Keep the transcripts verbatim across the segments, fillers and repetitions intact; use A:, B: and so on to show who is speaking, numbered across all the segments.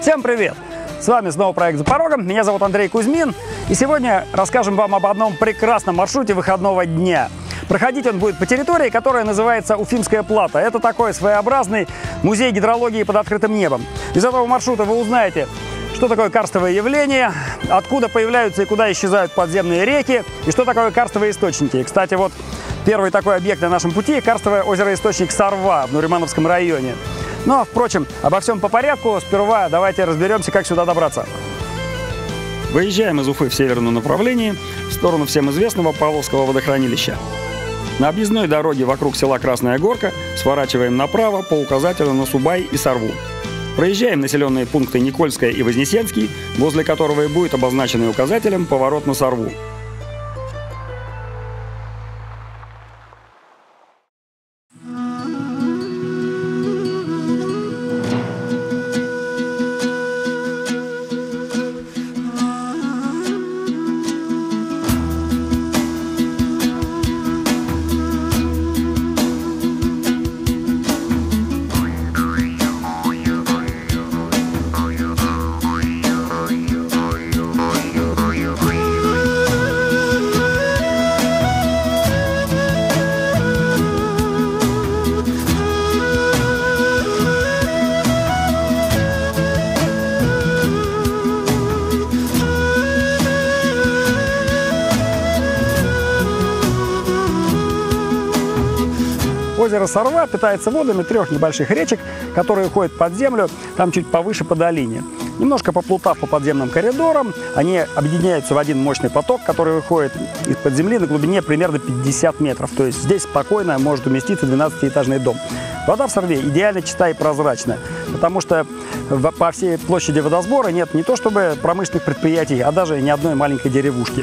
A: Всем привет! С вами снова проект «За порогом». Меня зовут Андрей Кузьмин. И сегодня расскажем вам об одном прекрасном маршруте выходного дня. Проходить он будет по территории, которая называется Уфимская плата. Это такой своеобразный музей гидрологии под открытым небом. Из этого маршрута вы узнаете, что такое карстовое явление, откуда появляются и куда исчезают подземные реки, и что такое карстовые источники. Кстати, вот первый такой объект на нашем пути – карстовое озеро-источник Сорва в Нуримановском районе. Но, впрочем, обо всем по порядку. Сперва давайте разберемся, как сюда добраться.
B: Выезжаем из Уфы в северном направлении, в сторону всем известного Павловского водохранилища. На объездной дороге вокруг села Красная Горка сворачиваем направо по указателю на Субай и Сорву. Проезжаем населенные пункты Никольское и Вознесенский, возле которого и будет обозначенный указателем поворот на Сорву.
A: Озеро Сорва питается водами трех небольших речек, которые уходят под землю, там чуть повыше по долине. Немножко поплутав по подземным коридорам, они объединяются в один мощный поток, который выходит из-под земли на глубине примерно пятьдесят метров. То есть здесь спокойно может уместиться двенадцатиэтажный дом. Вода в Сорве идеально чистая и прозрачная, потому что по всей площади водосбора нет не то чтобы промышленных предприятий, а даже ни одной маленькой деревушки.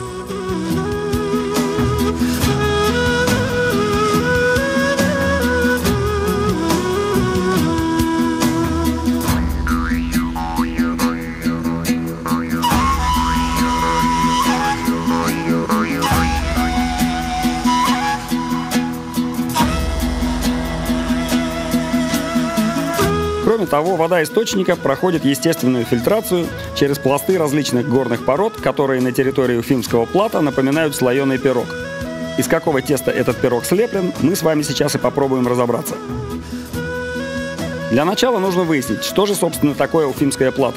B: Кроме того, вода источника проходит естественную фильтрацию через пласты различных горных пород, которые на территории Уфимского плато напоминают слоеный пирог. Из какого теста этот пирог слеплен, мы с вами сейчас и попробуем разобраться. Для начала нужно выяснить, что же, собственно, такое Уфимская плата.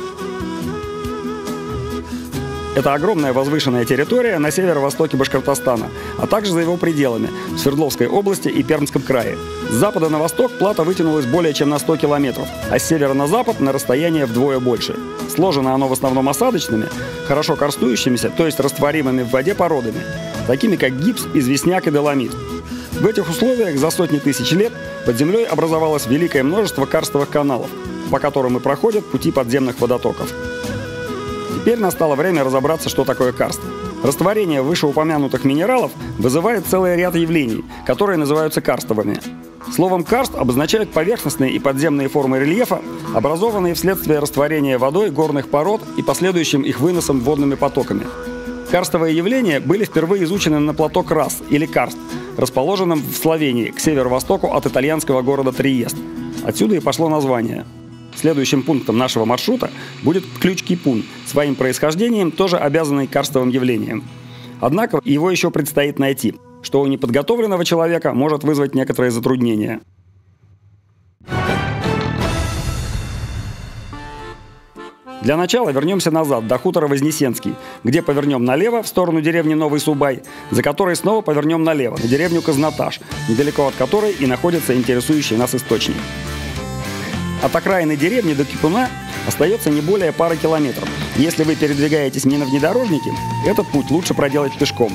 B: Это огромная возвышенная территория на северо-востоке Башкортостана, а также за его пределами, в Свердловской области и Пермском крае. С запада на восток плата вытянулась более чем на сто километров, а с севера на запад на расстояние вдвое больше. Сложено оно в основном осадочными, хорошо карстующимися, то есть растворимыми в воде породами, такими как гипс, известняк и доломит. В этих условиях за сотни тысяч лет под землей образовалось великое множество карстовых каналов, по которым и проходят пути подземных водотоков. Теперь настало время разобраться, что такое карст. Растворение вышеупомянутых минералов вызывает целый ряд явлений, которые называются карстовыми. Словом «карст» обозначают поверхностные и подземные формы рельефа, образованные вследствие растворения водой горных пород и последующим их выносом водными потоками. Карстовые явления были впервые изучены на плато Крас, или Карст, расположенном в Словении, к северо-востоку от итальянского города Триест. Отсюда и пошло название. Следующим пунктом нашего маршрута будет Ключ-Кипун, своим происхождением тоже обязанный карстовым явлением. Однако его еще предстоит найти, что у неподготовленного человека может вызвать некоторые затруднения. Для начала вернемся назад, до хутора Вознесенский, где повернем налево в сторону деревни Новый Субай, за которой снова повернем налево, на деревню Казнаташ, недалеко от которой и находится интересующий нас источник. От окраины деревни до Кипуна остается не более пары километров. Если вы передвигаетесь не на внедорожнике, этот путь лучше проделать пешком.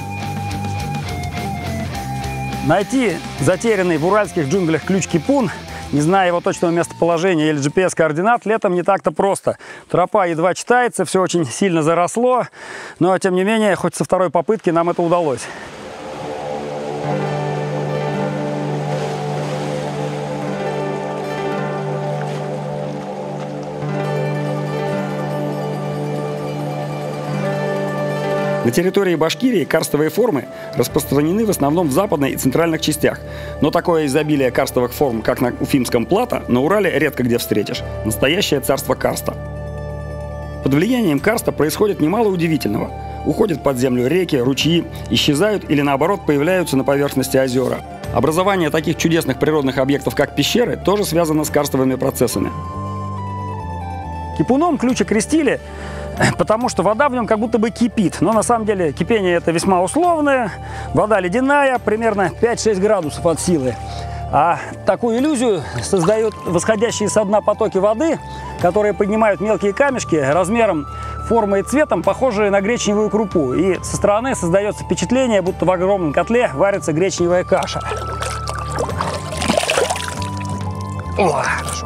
A: Найти затерянный в уральских джунглях Ключ-Кипун, не зная его точного местоположения или джи пи эс-координат, летом не так-то просто. Тропа едва читается, все очень сильно заросло, но тем не менее, хоть со второй попытки нам это удалось.
B: На территории Башкирии карстовые формы распространены в основном в западной и центральных частях, но такое изобилие карстовых форм, как на Уфимском плато, на Урале редко где встретишь. Настоящее царство карста. Под влиянием карста происходит немало удивительного. Уходят под землю реки, ручьи, исчезают или наоборот появляются на поверхности озера. Образование таких чудесных природных объектов, как пещеры, тоже связано с карстовыми процессами.
A: Кипуном ключ окрестили, потому что вода в нем как будто бы кипит. Но на самом деле кипение это весьма условное. Вода ледяная, примерно пять-шесть градусов от силы. А такую иллюзию создают восходящие со дна потоки воды, которые поднимают мелкие камешки размером, формой и цветом, похожие на гречневую крупу. И со стороны создается впечатление, будто в огромном котле варится гречневая каша. О, хорошо.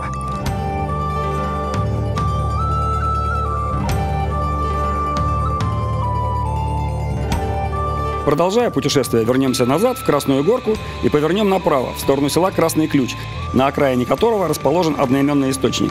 B: Продолжая путешествие, вернемся назад в Красную Горку и повернем направо, в сторону села Красный Ключ, на окраине которого расположен одноименный источник.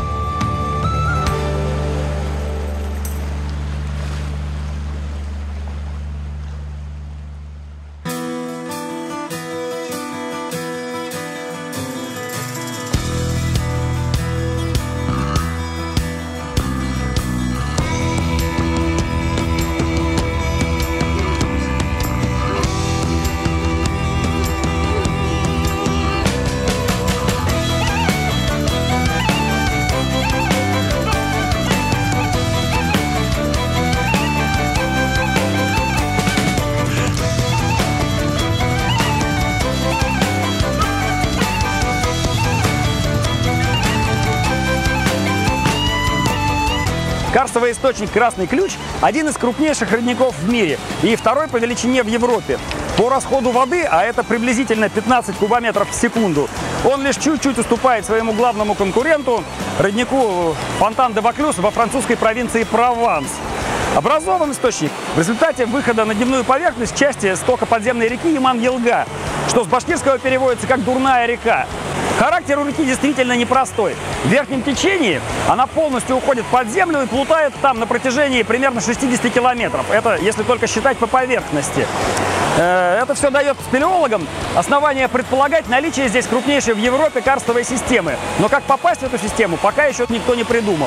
A: Карстовый источник Красный Ключ – один из крупнейших родников в мире и второй по величине в Европе. По расходу воды, а это приблизительно пятнадцать кубометров в секунду, он лишь чуть-чуть уступает своему главному конкуренту, роднику Фонтан-де-Ваклюз во французской провинции Прованс. Образован источник в результате выхода на дневную поверхность части стока подземной реки Иман-Елга, что с башкирского переводится как «дурная река». Характер у реки действительно непростой. В верхнем течении она полностью уходит под землю и плутает там на протяжении примерно шестидесяти километров. Это если только считать по поверхности. Это все дает спелеологам основание предполагать наличие здесь крупнейшей в Европе карстовой системы. Но как попасть в эту систему, пока еще никто не придумал.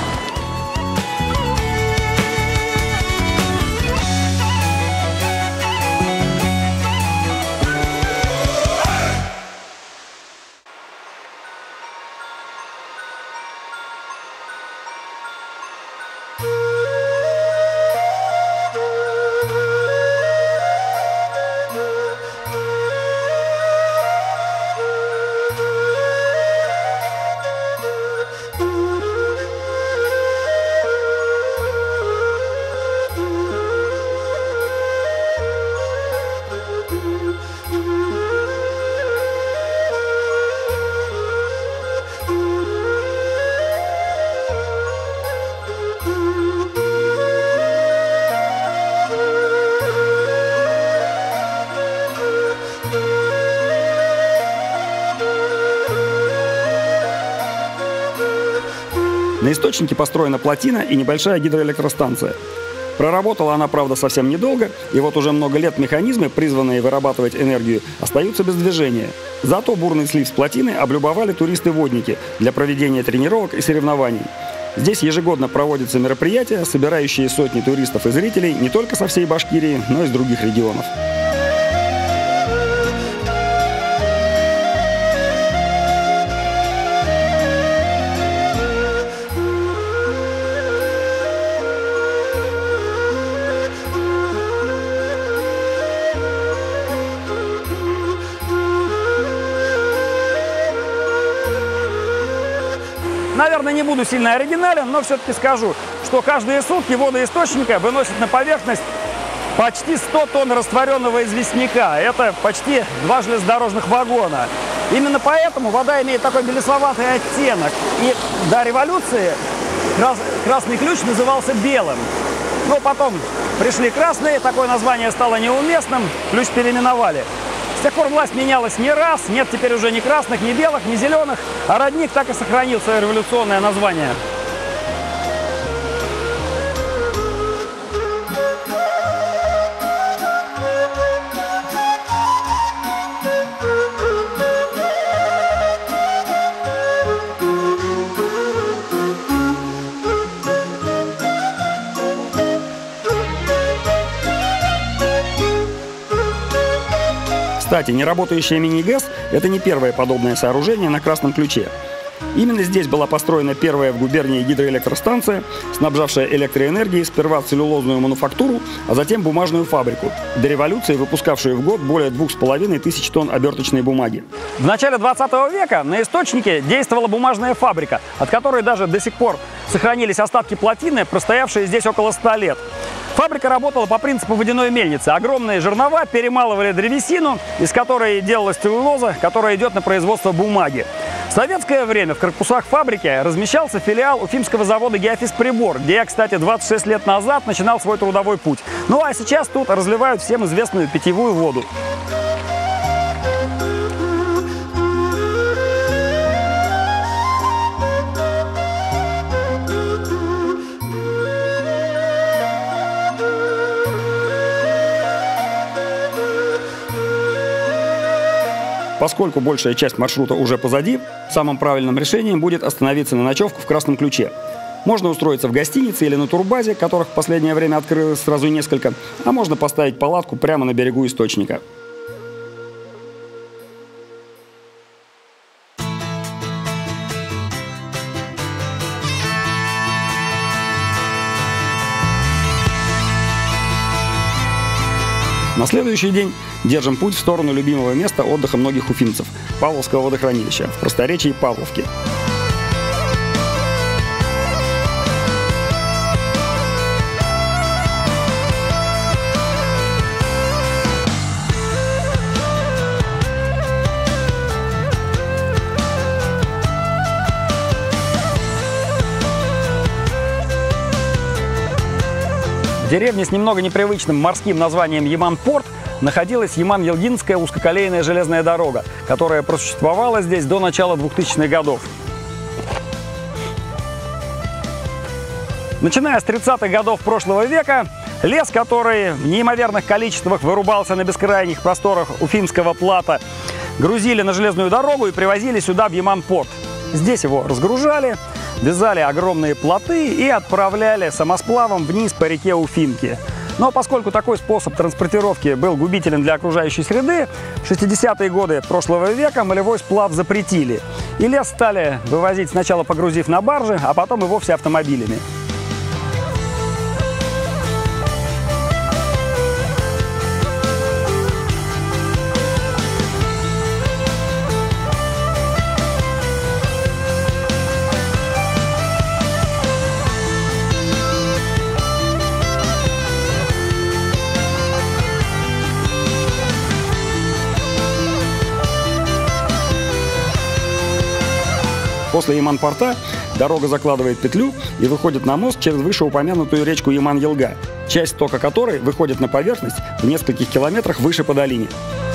B: На источнике построена плотина и небольшая гидроэлектростанция. Проработала она, правда, совсем недолго, и вот уже много лет механизмы, призванные вырабатывать энергию, остаются без движения. Зато бурный слив с плотины облюбовали туристы-водники для проведения тренировок и соревнований. Здесь ежегодно проводятся мероприятия, собирающие сотни туристов и зрителей не только со всей Башкирии, но и из других регионов.
A: Наверное, не буду сильно оригинален, но все-таки скажу, что каждые сутки водоисточника выносит на поверхность почти сто тонн растворенного известняка. Это почти два железнодорожных вагона. Именно поэтому вода имеет такой белесловатый оттенок. И до революции крас... Красный Ключ назывался белым. Но потом пришли красные, такое название стало неуместным, ключ переименовали. С тех пор власть менялась не раз, нет теперь уже ни красных, ни белых, ни зеленых, а родник так и сохранил свое революционное название.
B: Кстати, неработающая мини-ГЭС – это не первое подобное сооружение на Красном Ключе. Именно здесь была построена первая в губернии гидроэлектростанция, снабжавшая электроэнергией сперва целлюлозную мануфактуру, а затем бумажную фабрику, до революции выпускавшую в год более двух с половиной тысяч тонн оберточной бумаги.
A: В начале двадцатого века на источнике действовала бумажная фабрика, от которой даже до сих пор сохранились остатки плотины, простоявшие здесь около ста лет. Фабрика работала по принципу водяной мельницы. Огромные жернова перемалывали древесину, из которой делалась целлюлоза, которая идет на производство бумаги. В советское время в корпусах фабрики размещался филиал Уфимского завода «Геофизприбор», где я, кстати, двадцать шесть лет назад начинал свой трудовой путь. Ну а сейчас тут разливают всем известную питьевую воду.
B: Поскольку большая часть маршрута уже позади, самым правильным решением будет остановиться на ночевку в Красном Ключе. Можно устроиться в гостинице или на турбазе, которых в последнее время открылось сразу несколько, а можно поставить палатку прямо на берегу источника. На следующий день держим путь в сторону любимого места отдыха многих уфимцев – Павловского водохранилища, в просторечии Павловки.
A: В деревне с немного непривычным морским названием Яман-Порт находилась Яман-Елдинская узкоколейная железная дорога, которая просуществовала здесь до начала двухтысячных годов. Начиная с тридцатых годов прошлого века, лес, который в неимоверных количествах вырубался на бескрайних просторах Уфимского плато, грузили на железную дорогу и привозили сюда, в Яман-Порт. Здесь его разгружали, вязали огромные плоты и отправляли самосплавом вниз по реке Уфимки. Но поскольку такой способ транспортировки был губителен для окружающей среды, в шестидесятые годы прошлого века молевой сплав запретили. И лес стали вывозить, сначала погрузив на баржи, а потом и вовсе автомобилями.
B: После Яман-Порта дорога закладывает петлю и выходит на мост через вышеупомянутую речку Яман-Елга, часть тока которой выходит на поверхность в нескольких километрах выше по долине.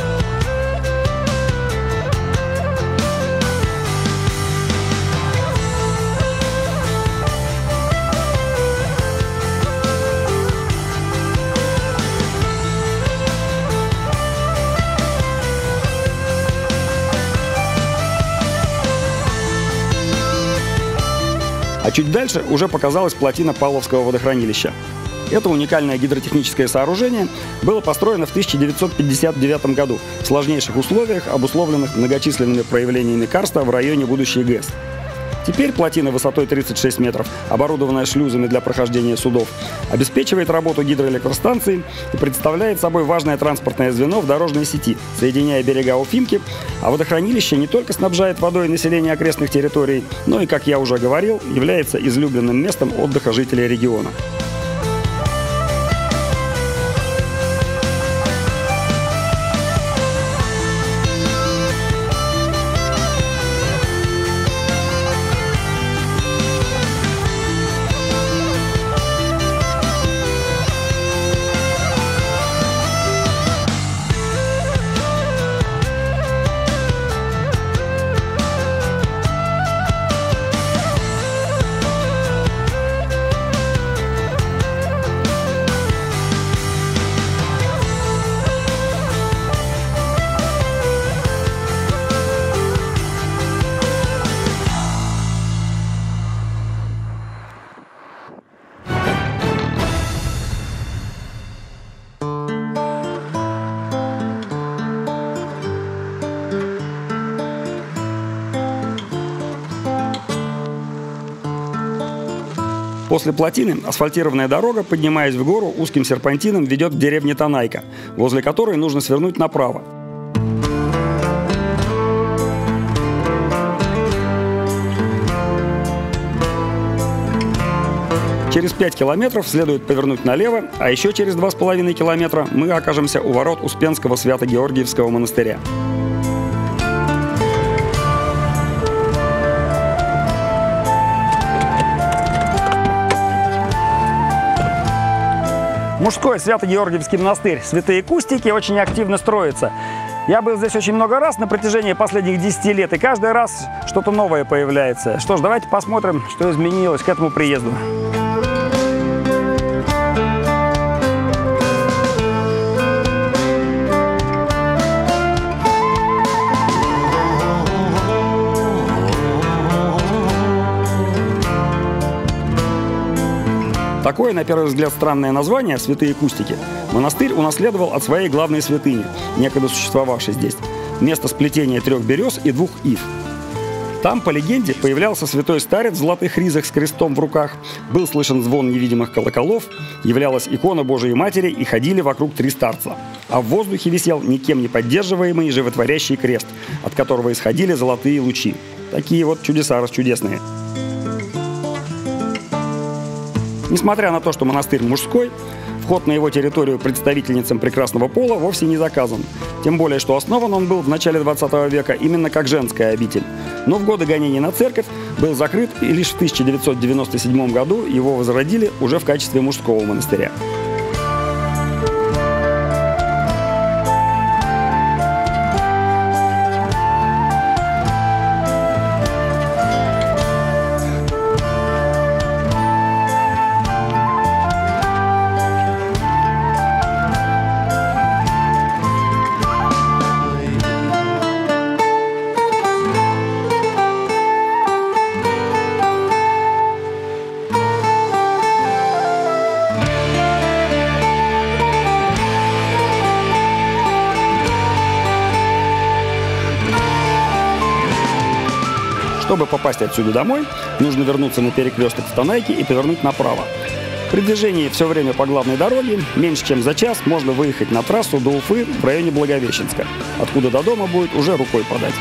B: А чуть дальше уже показалась плотина Павловского водохранилища. Это уникальное гидротехническое сооружение было построено в тысяча девятьсот пятьдесят девятом году в сложнейших условиях, обусловленных многочисленными проявлениями карста в районе будущей ГЭС. Теперь плотина высотой тридцать шесть метров, оборудованная шлюзами для прохождения судов, обеспечивает работу гидроэлектростанции и представляет собой важное транспортное звено в дорожной сети, соединяя берега Уфимки, а водохранилище не только снабжает водой население окрестных территорий, но и, как я уже говорил, является излюбленным местом отдыха жителей региона. После плотины асфальтированная дорога, поднимаясь в гору, узким серпантином ведет к деревне Танайка, возле которой нужно свернуть направо. Через пять километров следует повернуть налево, а еще через два с половиной километра мы окажемся у ворот Успенского Свято-Георгиевского монастыря.
A: Мужской Свято-Георгиевский монастырь Святые Кустики очень активно строится. Я был здесь очень много раз на протяжении последних десяти лет, и каждый раз что-то новое появляется. Что ж, давайте посмотрим, что изменилось к этому приезду.
B: Такое, на первый взгляд, странное название «Святые Кустики» монастырь унаследовал от своей главной святыни, некогда существовавшей здесь, место сплетения трех берез и двух ив. Там, по легенде, появлялся святой старец в золотых ризах с крестом в руках, был слышен звон невидимых колоколов, являлась икона Божией Матери и ходили вокруг три старца. А в воздухе висел никем не поддерживаемый животворящий крест, от которого исходили золотые лучи. Такие вот чудеса расчудесные. Несмотря на то, что монастырь мужской, вход на его территорию представительницам прекрасного пола вовсе не заказан. Тем более, что основан он был в начале двадцатого века именно как женская обитель. Но в годы гонений на церковь был закрыт, и лишь в тысяча девятьсот девяносто седьмом году его возродили уже в качестве мужского монастыря. Чтобы попасть отсюда домой, нужно вернуться на перекресток в Танайке и повернуть направо. При движении все время по главной дороге, меньше чем за час, можно выехать на трассу до Уфы в районе Благовещенска, откуда до дома будет уже рукой подать.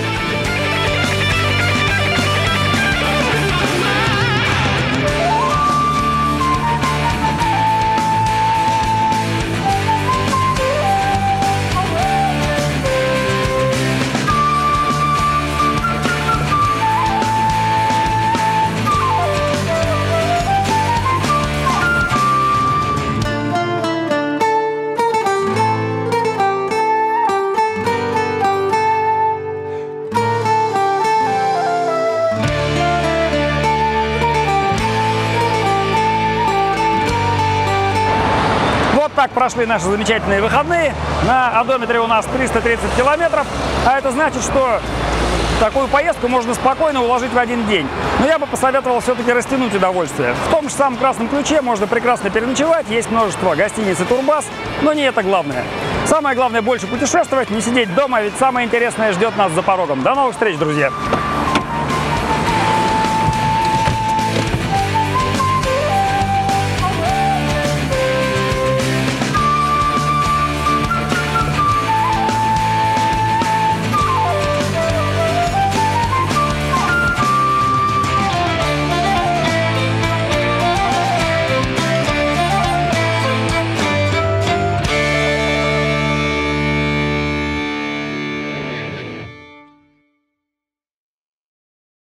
A: Так прошли наши замечательные выходные. На одометре у нас триста тридцать километров, а это значит, что такую поездку можно спокойно уложить в один день. Но я бы посоветовал все-таки растянуть удовольствие. В том же самом Красном Ключе можно прекрасно переночевать, есть множество гостиниц и турбаз, но не это главное. Самое главное — больше путешествовать, не сидеть дома, ведь самое интересное ждет нас за порогом. До новых встреч, друзья!